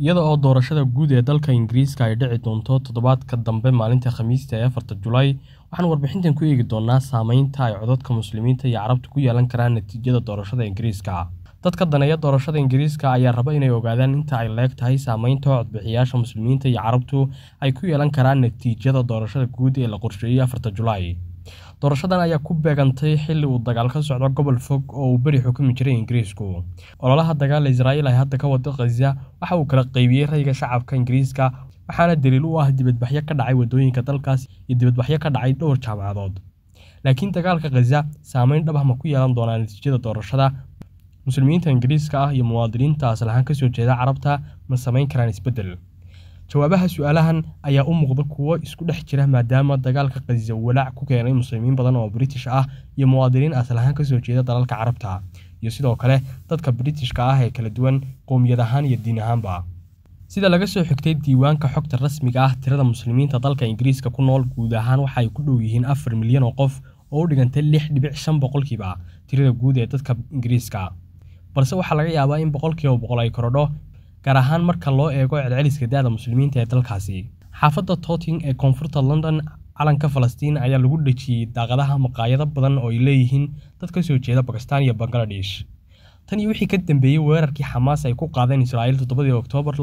iyada oo doorashada guud ee dalka Ingiriiska ay dhici doonto toddobaadka dambe maalinta Khamiista ee 4 Julaay waxaan warbixintan ku eegi doonaa saameynta ay codadka muslimiinta iyo carabta ku yeelan karaan natiijada doorashada Ingiriiska. dadka daneeya doorashada Ingiriiska ayaa raba inay ogaadaan inta ay leeg tahay saameynta codbixiyaasha muslimiinta iyo carabtu ay ku yeelan karaan natiijada doorashada guud ee la qorsheeyay 4 Julaay. doorashadan ayaa ku beegantay xilli uu dagaal ka socdo gobol fog oo uu bari xukumi jiray Ingiriisku. ololaha dagaal Israa'iil ay hadda ka wado Gaza waxa uu kala qaybiyay rayga shacabka Ingiriiska waxaana daliil u ah dibadbaxyo ka dhacay wadooyinka dalkaas iyo dibadbaxyo ka dhacay dhowr jaamacadood. laakiin dagaalka Gaza saameyn dhab ah ma ku yeelan doonaa natiijada doorashada. muslimiinta Ingiriiska ah iyo muwaadiniinta asal ahaan ka soo jeeda carabta ma saameyn karaan isbedel. jawaabaha su'aalahan ayaa u muuqda kuwo isku dhex jira maadaama dagaalka Gaza walaac ku keenay muslimiin badan oo British ah iyo muwaadiniin asal ahaan ka soo jeeda dalalka carabta iyo sidoo kale dadka Britishka ah ee kala duwan qoomiyad ahaan iyo diin ahaanba. sida laga soo xigtay diiwaanka xogta rasmiga ah tirada muslimiinta dalka Ingiriiska ku nool guud ahaan waxa ay ku dhow yihiin 4 milyan oo qof oo u dhigantay 6.5% tirada guud ee dadka Ingiriiska. balse waxa laga yaabaa in 100% ay korodho gaar ahaan marka loo eego celceliska da'da muslimiinta ee dalkaasi. xaafadda Totting ee koonfurta London calanka Falastiin ayaa lagu dhajiyay daaqadaha maqaayado badan oo ay leeyihiin dad ka soo jeeda Pakistan iyo Bangladesh. tan iyo wixii ka dambeeyay weerarkii Hamas ay ku qaadeen Israa'iil 7 Oktoobar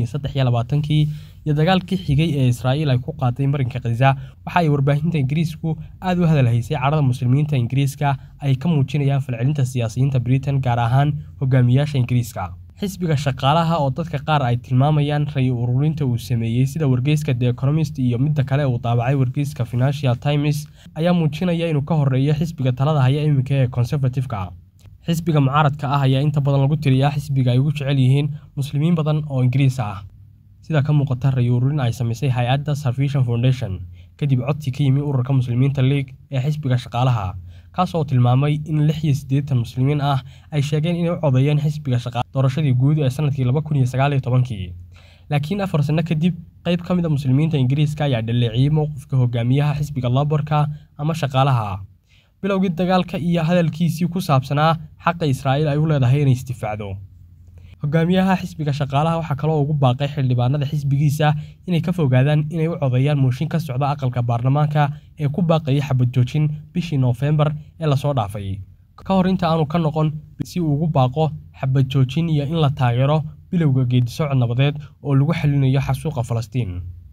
2023 iyo dagaalkii xigay ee Israa'iil ay ku qaaday marinka Gaza waxa ay warbaahinta Ingiriisku aad u hadalhaysay carada muslimiinta Ingiriiska ay ka muujinayaan falcelinta siyaasiyiinta Britain gaar ahaan hogaamiyaasha Ingiriiska. xisbiga shaqaalaha oo dadka qaar ay tilmaamayaan ray ururinta uu sameeyay sida wargeyska The Economist iyo mid kale uu daabacay wargeyska Financial Times ayaa muujinaya inuu ka horeeyo xisbiga talada haya imika ee Conservative-ka. xisbiga mucaaradka ah ayaa inta badan lagu tiriyaa xisbiga ay ugu jecel yihiin muslimiin badan oo Ingiriis ah. sida ka muuqata ray ururin ay sameysay hay'adda Salvation Foundation kadib codsi ka yimi ururka Muslimiinta League ee xisbiga shaqaalaha kaas oo tilmaamay in 86 muslimiin ah ay sheegeen inay u codeeyeen xisbiga shaqaalaha doorashadii guud ee sanadkii 2019. laakiin 4 sano kadib qayb ka mid ah muslimiinta Ingiriiska ayaa dhaleeciyay mowqifka hogaamiyaha xisbiga Labourka ama shaqaalaha. bilowgii dagaalka iyo hadalkiisii ku saabsanaa xaqa Israa'iil ay u leedahay inay isdifaacdo. hogaamiyaha xisbiga shaqaalaha waxa kale oo ugu baaqay xildhibaanada xisbigiisa inay ka fogaadaan inay u codeeyaan mooshin ka socda aqalka baarlamaanka ee ku baaqayay xabad joojin bishii November ee la soo dhaafay. ka hor inta aanu ka noqon si uu ugu baaqo xabad joojin iyo in la taageero bilowga geedi socod nabadeed oo lagu xalinayo xasuuqa Falastiin.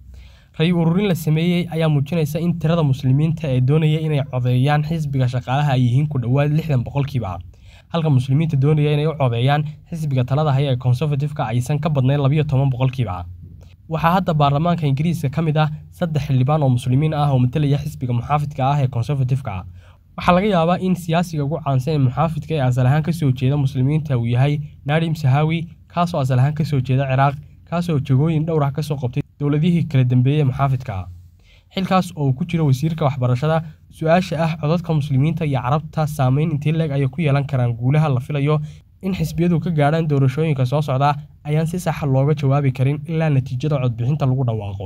ray ururin la sameeyay ayaa muujinaysa in tirada muslimiinta ee doonaya inay codeeyaan xisbiga shaqaalaha ay yihiin ku dhawaad 60%. halka muslimiinta doonaya inay u codeeyaan xisbiga talada haya ee Conservative-ka aysan ka badnayn 12%. waxaa hadda baarlamaanka Ingiriiska ka mid ah 3 xildhibaan oo muslimiin ah oo matalaya xisbiga muxaafidka ah ee Conservative-ka. waxaa laga yaabaa in siyaasiga ugu caansan ee muxaafidka ee asal ahaan ka soo jeeda muslimiinta uu yahay Nadim Sahawi kaas oo asal ahaan ka soo jeeda Ciraaq kaas oo jagooyin dhowr ah ka soo qabtay dawladihii kala dambeeyay muxaafidka. xilkaas oo ku jira wasiirka waxbarashada. su'aasha ah codadka muslimiinta iyo carabta saameyn intii leeg ay ku yeelan karaan guulaha la filayo in xisbiyadu ka gaaraan doorashooyinka soo socda ayaan si sax ah looga jawaabi karin ilaa natiijada codbixinta lagu dhawaaqo.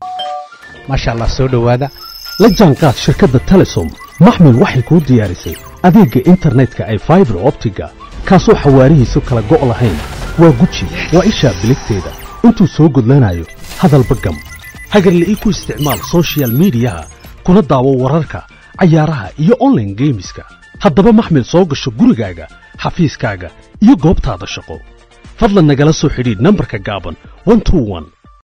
masha Allah soo dhawaada la jaanqaad shirkadda Telesom maxmil waxay ku diyaarisay adeegga internetka ay fiber optiga kaasoo xawaarihiisu kala go' lahayn waa guji waa isha biligteeda intuu soo gudlanayo hadalba gam hagarle ku isticmaal social media kuna daawo wararka cayaaraha iyo online gameska. haddaba maxmil soo gasho gurigaaga xafiiskaaga iyo goobtaada shaqo fadlan nagala soo xidhiidh nambarka gaaban 121